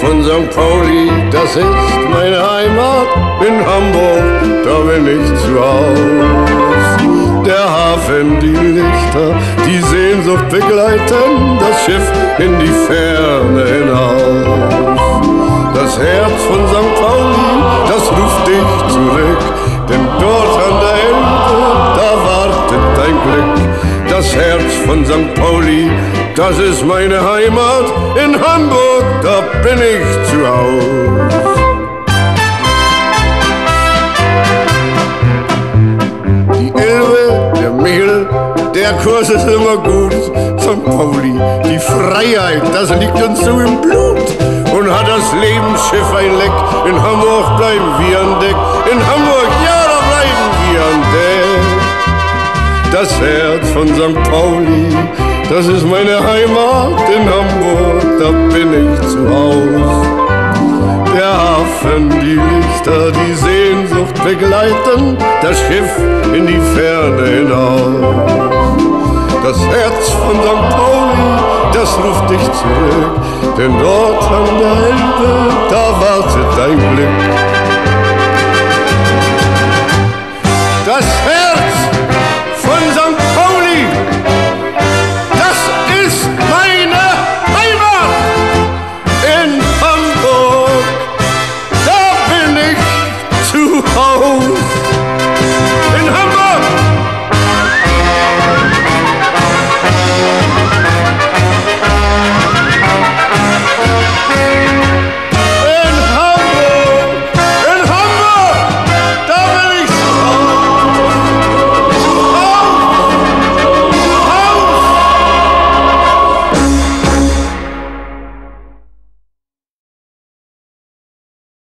von St. Pauli, das ist meine Heimat. In Hamburg, da bin ich zu Haus. Der Hafen, die Lichter, die Sehnsucht begleiten das Schiff in die Ferne hinaus. Das Herz von St. Pauli, das ruft dich zurück, denn dort an der Elbe, da wartet dein Glück. Das Herz von St. Pauli, das ist meine Heimat. In Hamburg, da bin ich zu Haus. Die Elbe, der Michel, der Kurs ist immer gut. St. Pauli, die Freiheit, das liegt uns so im Blut. Und hat das Lebensschiff ein Leck, in Hamburg bleiben wir an Deck. In Hamburg, ja, da bleiben wir an Deck. Das Herz von St. Pauli, das ist meine Heimat. In Hamburg, da bin ich zu Haus. Der Hafen, die Lichter, die Sehnsucht begleiten das Schiff in die Ferne hinaus. Das Herz von St. Pauli, das ruft dich zurück, denn dort an der Elbe, da wartet dein Glück. Das